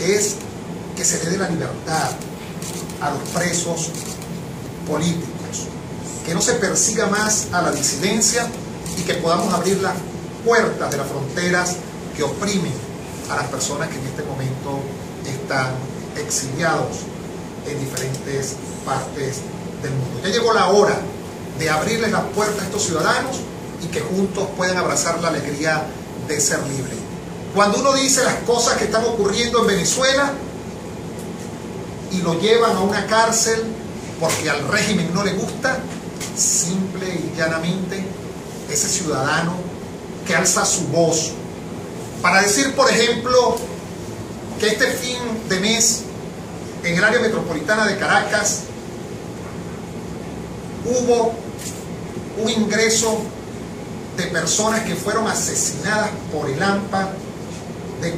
es que se le dé la libertad a los presos políticos, que no se persiga más a la disidencia y que podamos abrir las puertas de las fronteras que oprimen a las personas que en este momento están exiliados en diferentes partes del mundo. Ya llegó la hora de abrirles las puertas a estos ciudadanos y que juntos puedan abrazar la alegría de ser libres. Cuando uno dice las cosas que están ocurriendo en Venezuela y lo llevan a una cárcel porque al régimen no le gusta, simple y llanamente ese ciudadano que alza su voz para decir, por ejemplo, que este fin de mes en el área metropolitana de Caracas hubo un ingreso de personas que fueron asesinadas por el AMPA de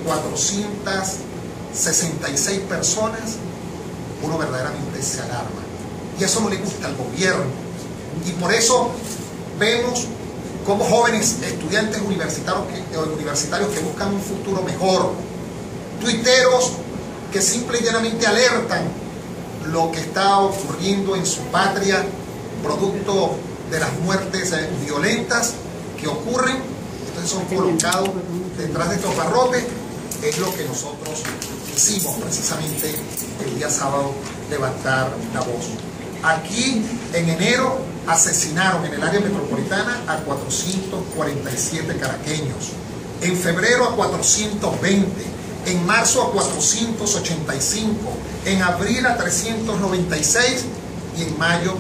466 personas, uno verdaderamente se alarma. Y eso no le gusta al gobierno. Y por eso vemos como jóvenes estudiantes universitarios que buscan un futuro mejor, tuiteros que simple y llanamente alertan lo que está ocurriendo en su patria, producto de las muertes violentas que ocurren. Entonces son colocados detrás de estos barrotes. Es lo que nosotros hicimos precisamente el día sábado, levantar la voz. Aquí en enero asesinaron en el área metropolitana a 447 caraqueños, en febrero a 420, en marzo a 485, en abril a 396 y en mayo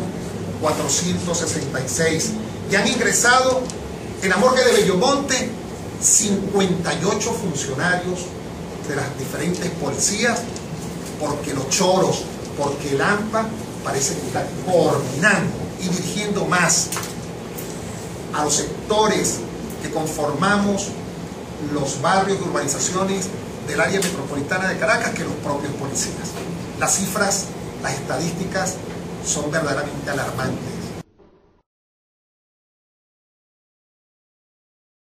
466. Y han ingresado en la morgue de Bellomonte 58 funcionarios de las diferentes policías, porque los choros, porque el AMPA parece que está coordinando y dirigiendo más a los sectores que conformamos los barrios y urbanizaciones del área metropolitana de Caracas que los propios policías. Las cifras, las estadísticas son verdaderamente alarmantes.